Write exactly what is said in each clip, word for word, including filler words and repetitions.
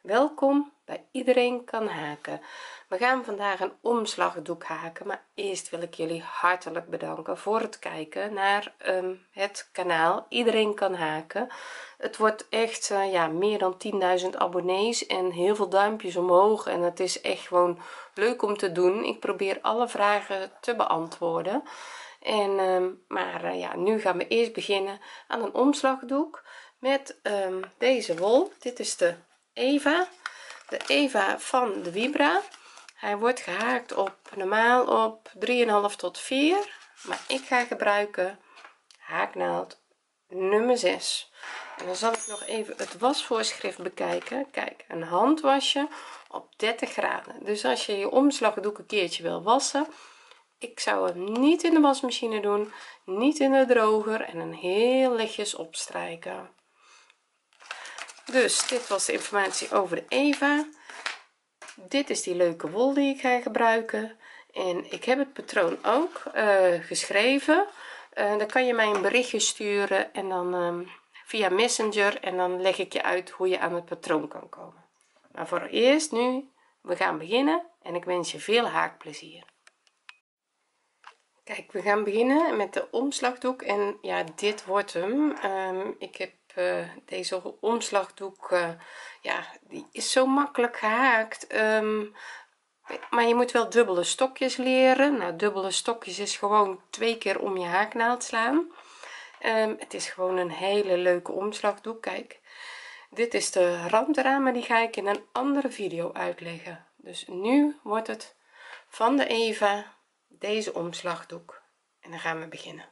Welkom bij Iedereen kan haken. We gaan vandaag een omslagdoek haken, maar eerst wil ik jullie hartelijk bedanken voor het kijken naar um, het kanaal Iedereen kan haken. Het wordt echt uh, ja, meer dan tienduizend abonnees en heel veel duimpjes omhoog en het is echt gewoon leuk om te doen. Ik probeer alle vragen te beantwoorden en um, maar uh, ja, nu gaan we eerst beginnen aan een omslagdoek met um, deze wol. Dit is de Eva, de Eva van de Vibra. Hij wordt gehaakt op normaal op drie komma vijf tot vier, maar ik ga gebruiken haaknaald nummer zes. En dan zal ik nog even het wasvoorschrift bekijken. Kijk, een handwasje op dertig graden. Dus als je je omslagdoek een keertje wil wassen, ik zou hem niet in de wasmachine doen, niet in de droger en een heel lichtjes opstrijken. Dus dit was de informatie over de Eva. Dit is die leuke wol die ik ga gebruiken en ik heb het patroon ook uh, geschreven. Uh, dan kan je mij een berichtje sturen en dan um, via Messenger en dan leg ik je uit hoe je aan het patroon kan komen. Maar voor eerst nu we gaan beginnen en ik wens je veel haakplezier. Kijk, we gaan beginnen met de omslagdoek en ja, dit wordt hem. Um, ik heb uh, deze omslagdoek, uh, ja, die is zo makkelijk gehaakt. Um, maar je moet wel dubbele stokjes leren. Nou, dubbele stokjes is gewoon twee keer om je haaknaald slaan. Um, het is gewoon een hele leuke omslagdoek. Kijk, dit is de rand eraan, maar die ga ik in een andere video uitleggen. Dus nu wordt het van de Eva deze omslagdoek en dan gaan we beginnen.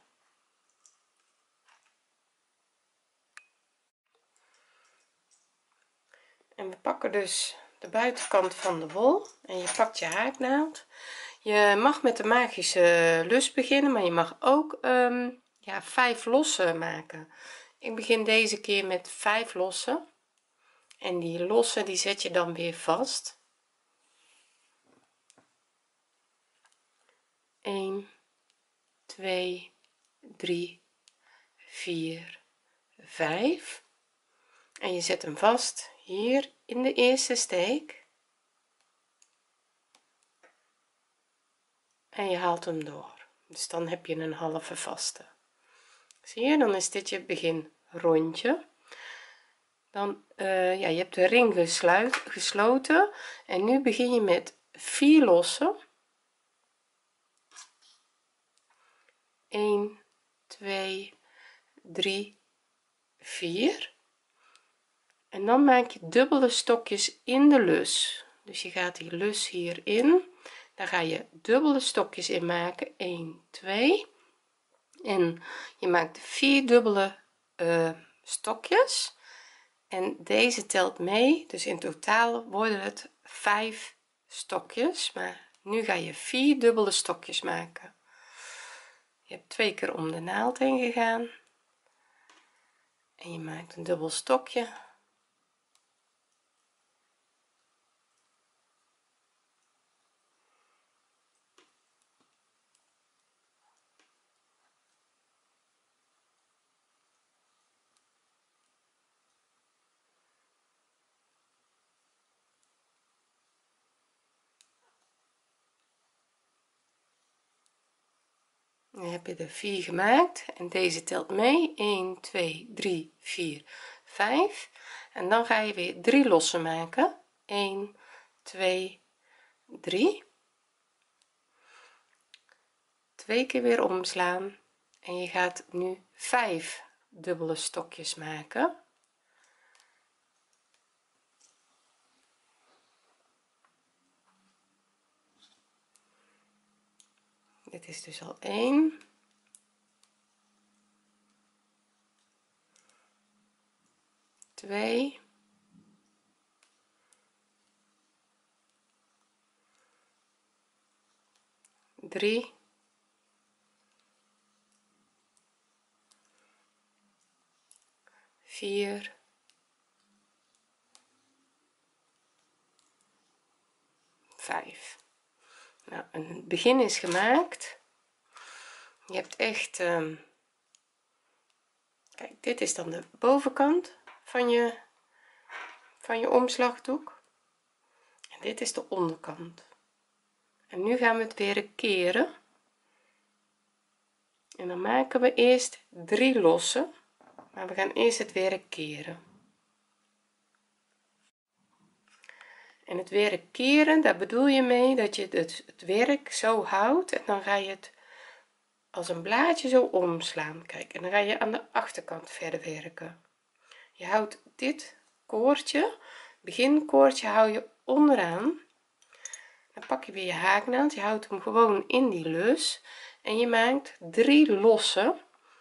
En we pakken dus de buitenkant van de wol en je pakt je haaknaald. Je mag met de magische lus beginnen, maar je mag ook um, ja, vijf losse maken. Ik begin deze keer met vijf losse en die losse die zet je dan weer vast. een twee drie vier vijf en je zet hem vast hier in de eerste steek en je haalt hem door, dus dan heb je een halve vaste. Zie je, dan is dit je begin rondje. Dan uh, ja, je hebt de ring gesluit, gesloten en nu begin je met vier lossen. een twee drie vier en dan maak je dubbele stokjes in de lus, dus je gaat die lus hierin, daar ga je dubbele stokjes in maken, een twee en je maakt vier dubbele uh, stokjes en deze telt mee, dus in totaal worden het vijf stokjes, maar nu ga je vier dubbele stokjes maken. Je hebt twee keer om de naald heen gegaan en je maakt een dubbel stokje dan heb je er vier gemaakt en deze telt mee, een twee drie vier vijf en dan ga je weer drie losse maken, een twee drie, twee keer weer omslaan en je gaat nu vijf dubbele stokjes maken. Dit is dus al één, twee, drie, vier, vijf. Nou, een begin is gemaakt. Je hebt echt um, kijk, dit is dan de bovenkant van je van je omslagdoek en dit is de onderkant. En nu gaan we het weer keren en dan maken we eerst drie losse, maar we gaan eerst het weer keren. En het werk keren, daar bedoel je mee dat je het, het werk zo houdt en dan ga je het als een blaadje zo omslaan. Kijk, en dan ga je aan de achterkant verder werken. Je houdt dit koordje, beginkoordje hou je onderaan, dan pak je weer je haaknaald, je houdt hem gewoon in die lus en je maakt drie losse,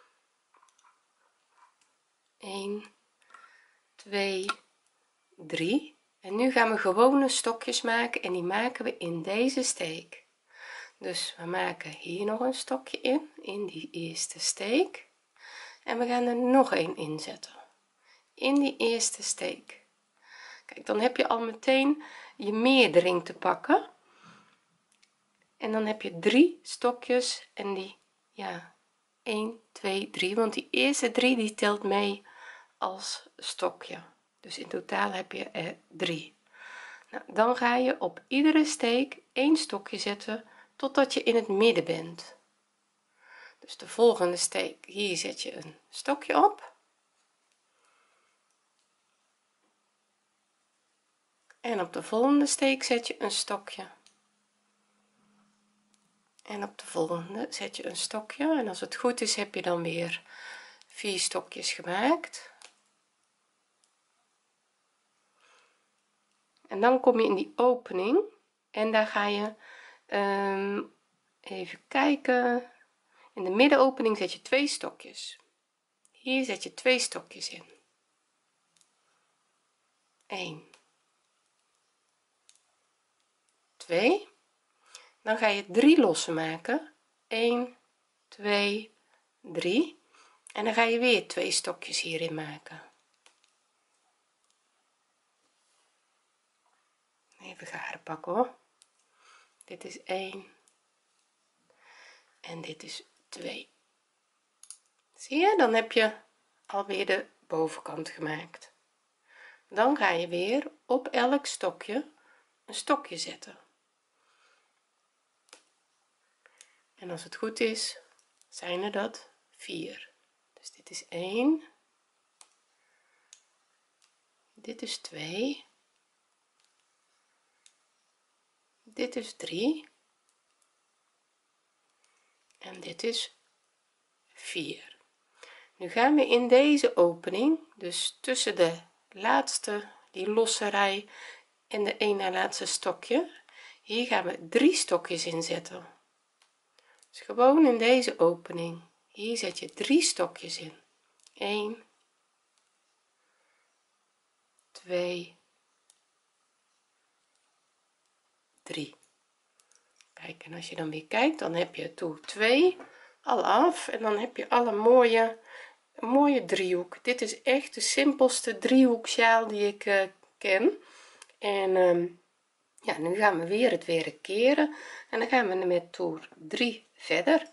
een, twee, drie. En nu gaan we gewone stokjes maken en die maken we in deze steek. Dus we maken hier nog een stokje in in die eerste steek en we gaan er nog een inzetten in die eerste steek. Kijk, dan heb je al meteen je meerdering te pakken en dan heb je drie stokjes en die ja een, twee, drie, want die eerste drie die telt mee als stokje, dus in totaal heb je er drie. Nou, dan ga je op iedere steek één stokje zetten totdat je in het midden bent. Dus de volgende steek, hier zet je een stokje op en op de volgende steek zet je een stokje en op de volgende zet je een stokje en als het goed is heb je dan weer vier stokjes gemaakt. En dan kom je in die opening en daar ga je um, even kijken, in de middenopening zet je twee stokjes, hier zet je twee stokjes in, een, twee, dan ga je drie losse maken, een, twee, drie en dan ga je weer twee stokjes hierin maken. Even garen pakken hoor, dit is één en dit is twee. Zie je, dan heb je alweer de bovenkant gemaakt. Dan ga je weer op elk stokje een stokje zetten en als het goed is zijn er dat vier. Dus dit is één, dit is twee, dit is drie en dit is vier. Nu gaan we in deze opening, dus tussen de laatste die losse rij en de een na laatste stokje, hier gaan we drie stokjes inzetten. Dus gewoon in deze opening, hier zet je drie stokjes in, een, twee, drie. Kijk, en als je dan weer kijkt dan heb je toer twee al af en dan heb je alle mooie een mooie driehoek. Dit is echt de simpelste driehoeksjaal die ik uh, ken en um, ja, nu gaan we weer het werk keren en dan gaan we met toer drie verder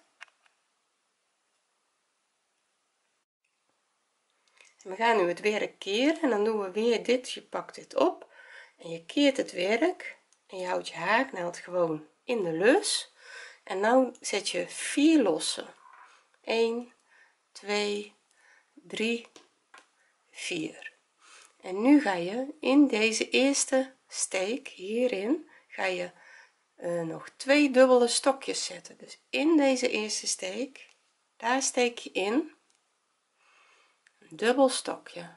en we gaan nu het werk keren en dan doen we weer dit, je pakt dit op en je keert het werk en je houdt je haaknaald gewoon in de lus en nou zet je vier losse, een, twee, drie, vier en nu ga je in deze eerste steek hierin ga je uh, nog twee dubbele stokjes zetten, dus in deze eerste steek daar steek je in een dubbel stokje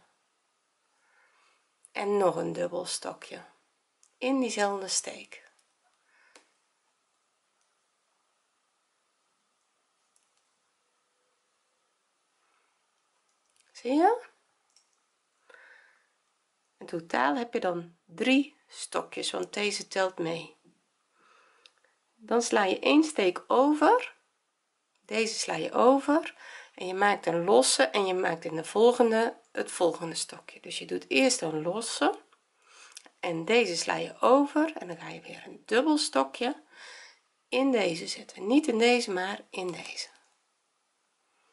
en nog een dubbel stokje in diezelfde steek. Zie je? In totaal heb je dan drie stokjes, want deze telt mee. Dan sla je één steek over, deze sla je over en je maakt een losse en je maakt in de volgende het volgende stokje. Dus je doet eerst een losse en deze sla je over en dan ga je weer een dubbel stokje in deze zetten, niet in deze maar in deze.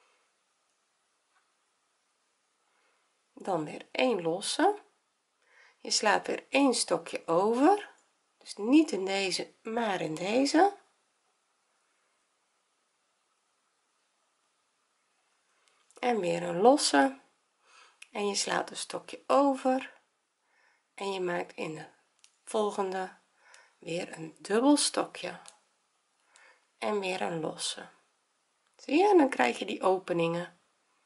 Dan weer één losse, je slaat weer één stokje over, dus niet in deze maar in deze, en weer een losse, en je slaat een stokje over en je maakt in de volgende weer een dubbel stokje en weer een losse. Zie je, en dan krijg je die openingen.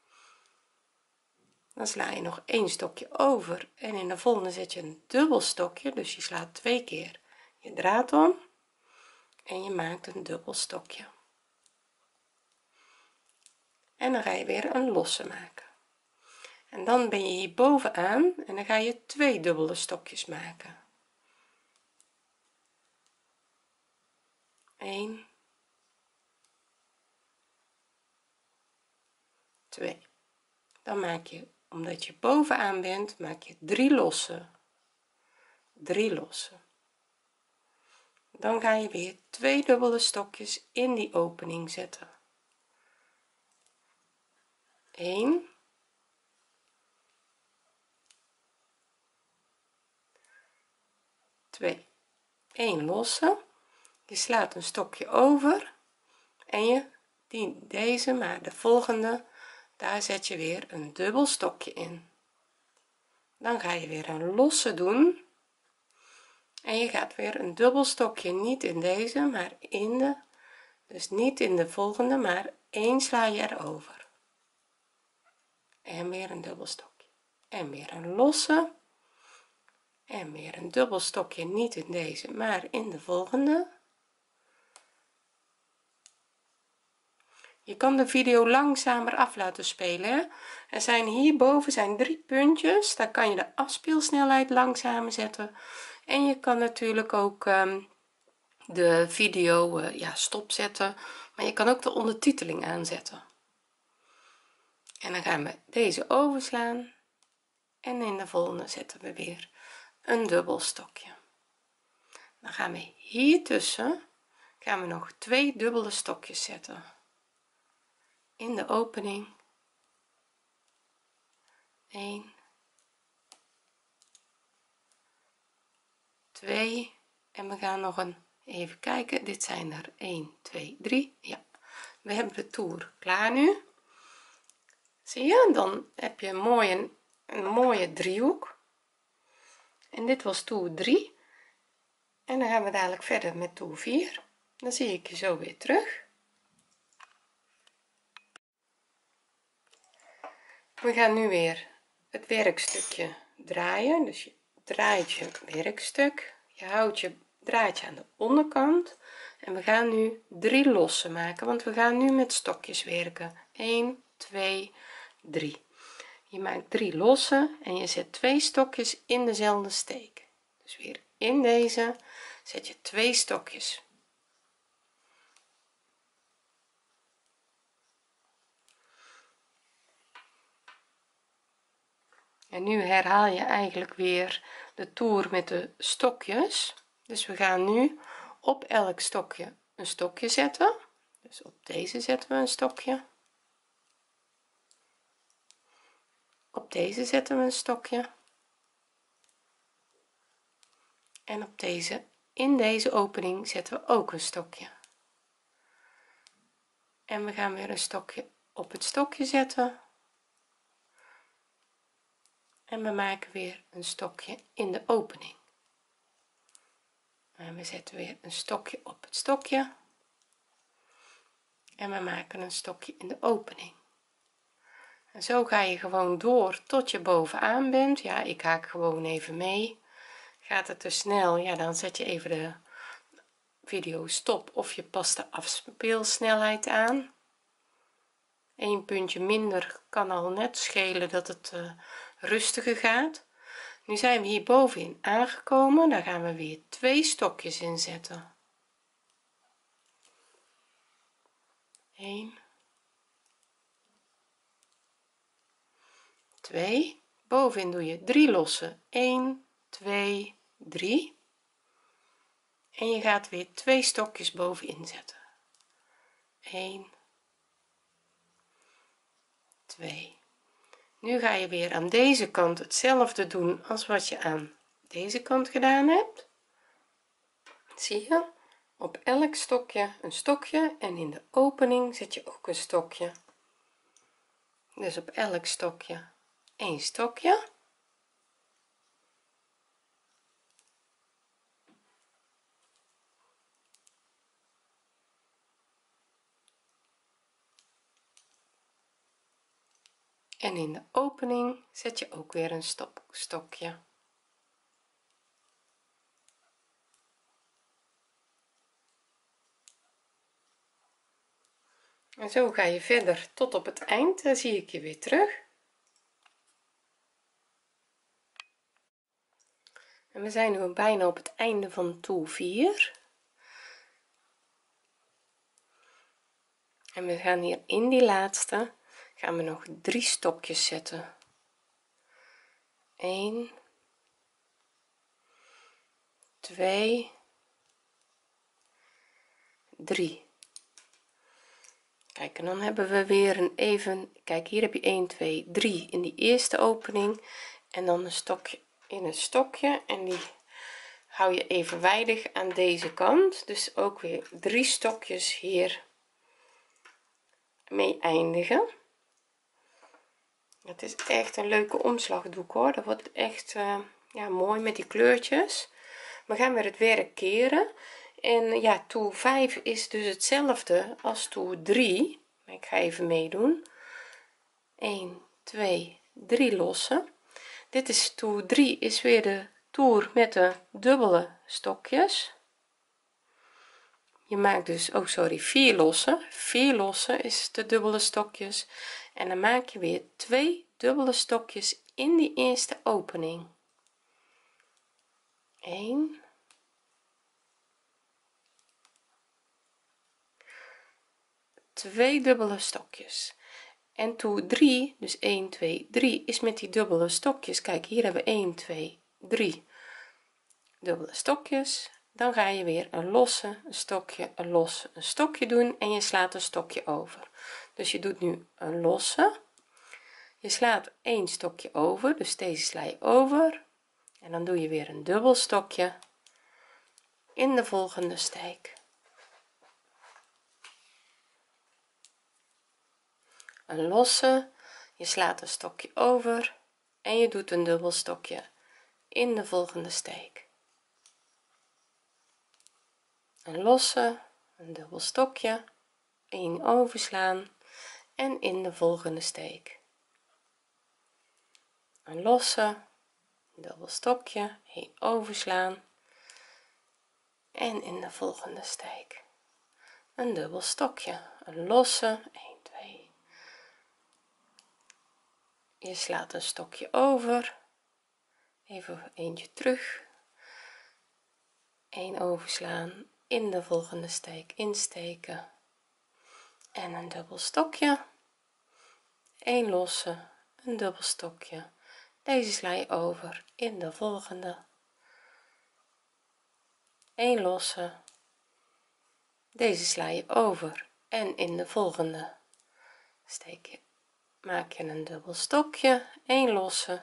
Dan sla je nog één stokje over en in de volgende zet je een dubbel stokje, dus je slaat twee keer je draad om en je maakt een dubbel stokje, en dan ga je weer een losse maken, en dan ben je hier bovenaan en dan ga je twee dubbele stokjes maken. één, twee. Dan maak je, omdat je bovenaan bent, maak je drie losse, drie losse. Dan ga je weer twee dubbele stokjes in die opening zetten. één, twee, één losse, je slaat een stokje over en je die deze maar de volgende, daar zet je weer een dubbel stokje in. Dan ga je weer een losse doen en je gaat weer een dubbel stokje, niet in deze maar in de, dus niet in de volgende, maar één sla je erover en weer een dubbel stokje en weer een losse en weer een dubbel stokje, niet in deze maar in de volgende. Je kan de video langzamer af laten spelen, hè? Er zijn hierboven zijn drie puntjes, daar kan je de afspeelsnelheid langzamer zetten en je kan natuurlijk ook um, de video uh, ja stopzetten, maar je kan ook de ondertiteling aanzetten. En dan gaan we deze overslaan en in de volgende zetten we weer een dubbel stokje. Dan gaan we hier tussen gaan we nog twee dubbele stokjes zetten in de opening, één, twee, en we gaan nog een even kijken, dit zijn er één, twee, drie, ja, we hebben de toer klaar nu. Zie je, dan heb je een mooie een mooie driehoek, en dit was toer drie, en dan gaan we dadelijk verder met toer vier. Dan zie ik je zo weer terug. We gaan nu weer het werkstukje draaien, dus je draait je werkstuk, je houdt je draadje aan de onderkant en we gaan nu drie losse maken, want we gaan nu met stokjes werken. één, twee, drie. Je maakt drie losse en je zet twee stokjes in dezelfde steek, dus weer in deze zet je twee stokjes. En nu herhaal je eigenlijk weer de toer met de stokjes, dus we gaan nu op elk stokje een stokje zetten, dus op deze zetten we een stokje, op deze zetten we een stokje en op deze, in deze opening zetten we ook een stokje, en we gaan weer een stokje op het stokje zetten en we maken weer een stokje in de opening, en we zetten weer een stokje op het stokje en we maken een stokje in de opening. En zo ga je gewoon door tot je bovenaan bent. Ja, ik haak gewoon even mee. Gaat het te snel, ja, dan zet je even de video stop of je past de afspeelsnelheid aan. Eén puntje minder kan al net schelen dat het uh, rustiger gaat. Nu zijn we hier bovenin aangekomen, daar gaan we weer twee stokjes in zetten. één, twee, bovenin doe je drie losse, één, twee, drie, en je gaat weer twee stokjes bovenin zetten, één, twee. Nu ga je weer aan deze kant hetzelfde doen als wat je aan deze kant gedaan hebt, zie je op elk stokje een stokje en in de opening zet je ook een stokje, dus op elk stokje een stokje, en in de opening zet je ook weer een stop stokje. En zo ga je verder tot op het eind. Dan zie ik je weer terug. En we zijn nu bijna op het einde van toer vier. En we gaan hier in die laatste gaan we nog drie stokjes zetten. een, twee, drie. Kijk, en dan hebben we weer een even, kijk, hier heb je een, twee, drie in die eerste opening en dan een stokje in een stokje en die hou je evenwijdig aan deze kant, dus ook weer drie stokjes hier mee eindigen. Het is echt een leuke omslagdoek hoor, dat wordt echt uh, ja, mooi met die kleurtjes. We gaan weer het werk keren en ja, toer vijf is dus hetzelfde als toer drie. Ik ga even meedoen. een, twee, drie lossen. Dit is toer drie, is weer de toer met de dubbele stokjes. Je maakt dus oh sorry vier lossen, vier lossen is de dubbele stokjes en dan maak je weer twee dubbele stokjes in die eerste opening. een, twee dubbele stokjes en toer drie, dus een, twee, drie is met die dubbele stokjes. Kijk, hier hebben we een, twee, drie dubbele stokjes. Dan ga je weer een losse, een stokje, een losse, een stokje doen en je slaat een stokje over. Dus je doet nu een losse, je slaat een stokje over, dus deze sla je over en dan doe je weer een dubbel stokje in de volgende steek. Een losse, je slaat een stokje over en je doet een dubbel stokje in de volgende steek. Een losse, een dubbel stokje, een overslaan en in de volgende steek. Een losse, een dubbel stokje, een overslaan en in de volgende steek een dubbel stokje, een losse, een, twee, je slaat een stokje over, even eentje terug, een overslaan, in de volgende steek insteken en een dubbel stokje, een losse, een dubbel stokje, deze sla je over in de volgende, een losse, deze sla je over en in de volgende steek je, maak je een dubbel stokje, een losse,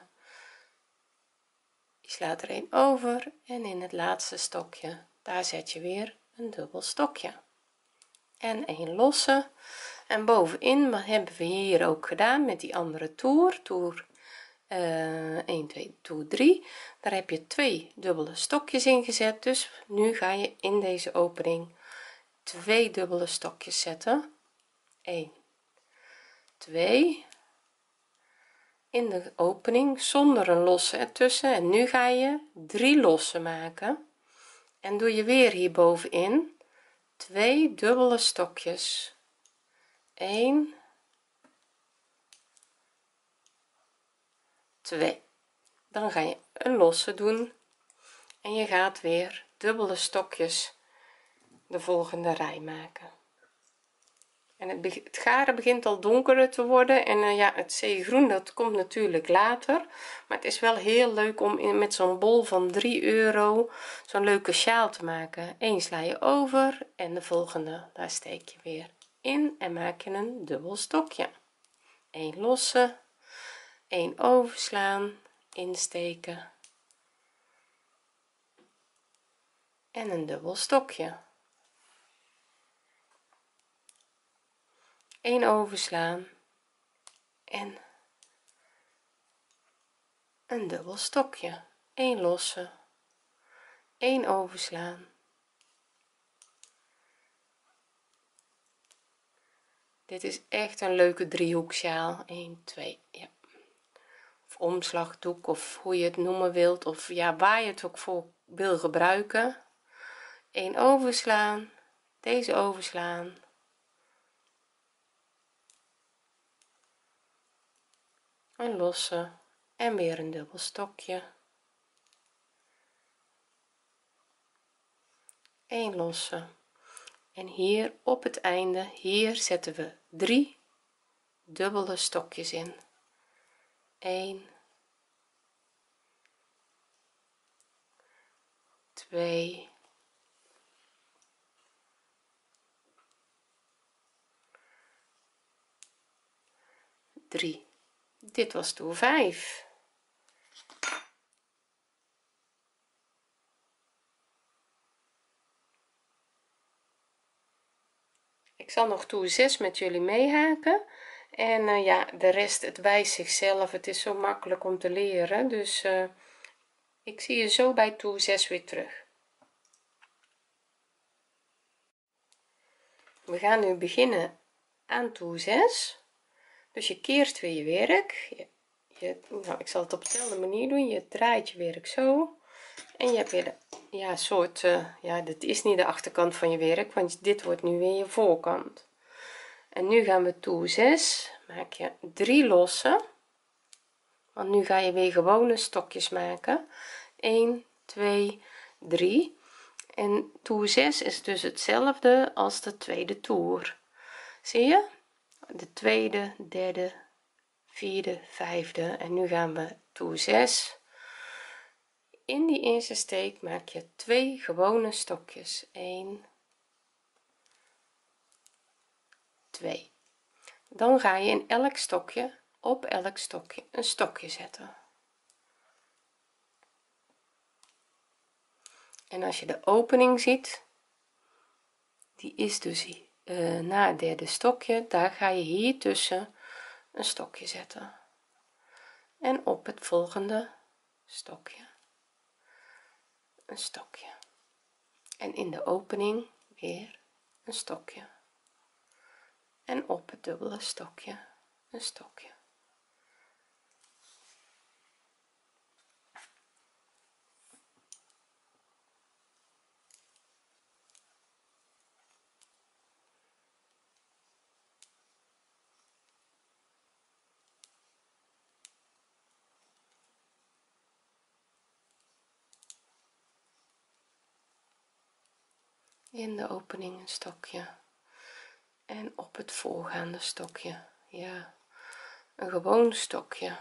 je slaat er een over en in het laatste stokje daar zet je weer een dubbel stokje en een losse en bovenin maar hebben we hier ook gedaan met die andere toer toer uh, een, twee, toer drie, daar heb je twee dubbele stokjes in gezet, dus nu ga je in deze opening twee dubbele stokjes zetten, een, twee in de opening zonder een losse ertussen en nu ga je drie losse maken en doe je weer hier bovenin twee dubbele stokjes, een, twee, dan ga je een losse doen en je gaat weer dubbele stokjes de volgende rij maken en het, het garen begint al donkerder te worden en uh, ja, het zeegroen dat komt natuurlijk later, maar het is wel heel leuk om in, met zo'n bol van drie euro zo'n leuke sjaal te maken. Eén sla je over en de volgende daar steek je weer in en maak je een dubbel stokje, een losse, een overslaan, insteken en een dubbel stokje, één overslaan en een dubbel stokje, één losse, één overslaan, dit is echt een leuke driehoeksjaal, één twee, ja, of omslagdoek of hoe je het noemen wilt, of ja, waar je het ook voor wil gebruiken. één overslaan, deze overslaan, een losse en weer een dubbel stokje, één losse en hier op het einde, hier zetten we drie dubbele stokjes in, één, twee, drie. Dit was toer vijf. Ik zal nog toer zes met jullie meehaken en uh, ja, de rest het wijst zichzelf, het is zo makkelijk om te leren, dus uh, ik zie je zo bij toer zes weer terug. We gaan nu beginnen aan toer zes, dus je keert weer je werk, je, je, nou, ik zal het op dezelfde manier doen, je draait je werk zo en je hebt weer de ja soort uh, ja, dit is niet de achterkant van je werk, want dit wordt nu weer je voorkant. En nu gaan we toer zes, maak je drie losse, want nu ga je weer gewone stokjes maken, één twee drie, en toer zes is dus hetzelfde als de tweede toer, zie je, de tweede, derde, vierde, vijfde, en nu gaan we toer zes. In die eerste steek maak je twee gewone stokjes, één, twee, dan ga je in elk stokje op elk stokje een stokje zetten, en als je de opening ziet, die is dus uh, na het derde stokje, daar ga je hier tussen een stokje zetten en op het volgende stokje een stokje en in de opening weer een stokje en op het dubbele stokje een stokje. In de opening een stokje en op het voorgaande stokje, ja, een gewoon stokje.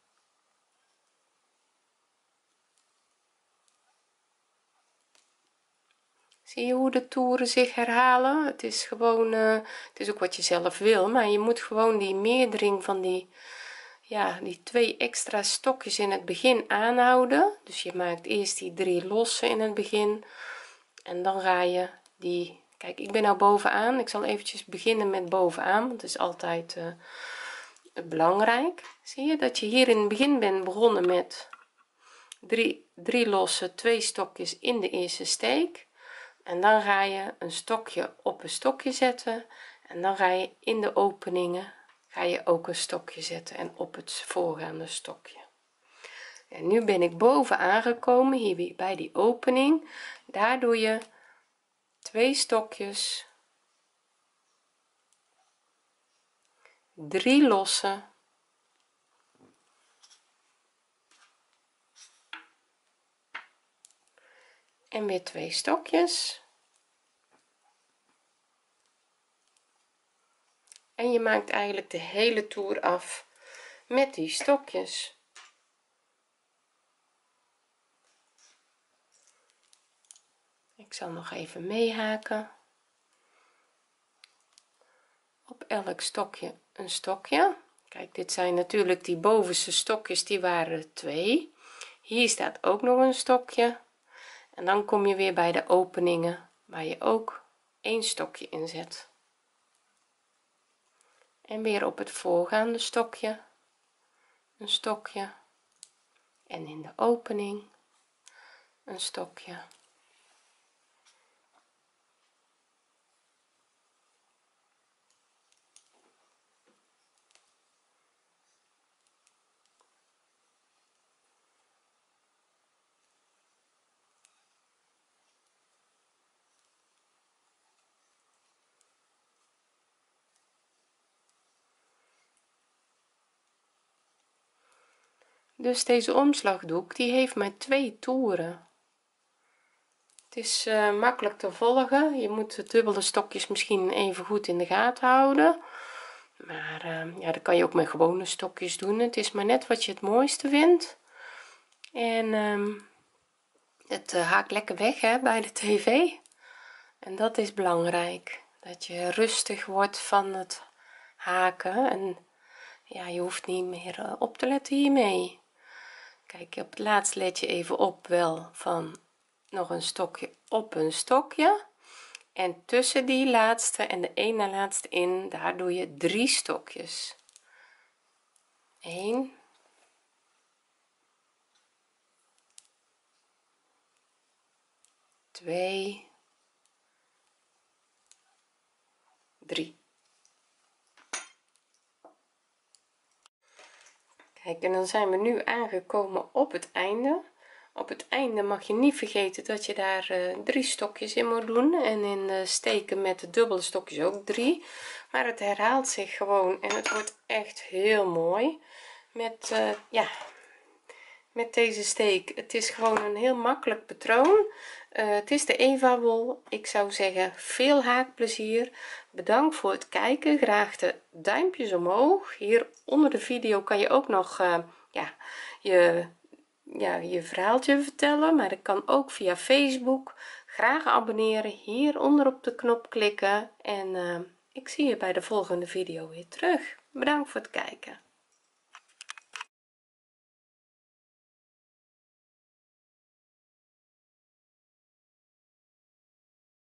Zie je hoe de toeren zich herhalen? Het is gewoon uh, het is ook wat je zelf wil, maar je moet gewoon die meerdering van die ja die twee extra stokjes in het begin aanhouden. Dus je maakt eerst die drie losse in het begin en dan ga je die, kijk, ik ben nou bovenaan, ik zal eventjes beginnen met bovenaan, want het is altijd uh, belangrijk. Zie je dat je hier in het begin bent begonnen met drie drie losse, twee stokjes in de eerste steek, en dan ga je een stokje op een stokje zetten en dan ga je in de openingen ga je ook een stokje zetten en op het voorgaande stokje. En nu ben ik boven aangekomen, hier weer bij die opening, daar doe je twee stokjes, drie losse, en weer twee stokjes, en je maakt eigenlijk de hele toer af met die stokjes. Ik zal nog even meehaken, op elk stokje een stokje. Kijk, dit zijn natuurlijk die bovenste stokjes, die waren twee, hier staat ook nog een stokje en dan kom je weer bij de openingen waar je ook één stokje in zet en weer op het voorgaande stokje een stokje en in de opening een stokje. Dus deze omslagdoek die heeft maar twee toeren. Het is uh, makkelijk te volgen. Je moet de dubbele stokjes misschien even goed in de gaten houden, maar uh, ja, dat kan je ook met gewone stokjes doen. Het is maar net wat je het mooiste vindt. En um, het uh, haakt lekker weg, hè, bij de tv, en dat is belangrijk, dat je rustig wordt van het haken. En ja, je hoeft niet meer uh, op te letten hiermee. Kijk, op het laatst let je even op wel van nog een stokje op een stokje, en tussen die laatste en de een na laatste in, daar doe je drie stokjes. één, twee, drie. Kijk, en dan zijn we nu aangekomen op het einde. Op het einde mag je niet vergeten dat je daar uh, drie stokjes in moet doen, en in uh, steken met de dubbele stokjes ook drie, maar het herhaalt zich gewoon en het wordt echt heel mooi met uh, ja, met deze steek. Het is gewoon een heel makkelijk patroon. Uh, het is de Eva wol. Ik zou zeggen, veel haakplezier. Bedankt voor het kijken. Graag de duimpjes omhoog. Hier onder de video kan je ook nog uh, ja, je, ja, je verhaaltje vertellen, maar dat kan ook via Facebook. Graag abonneren, hieronder op de knop klikken, en uh, ik zie je bij de volgende video weer terug. Bedankt voor het kijken.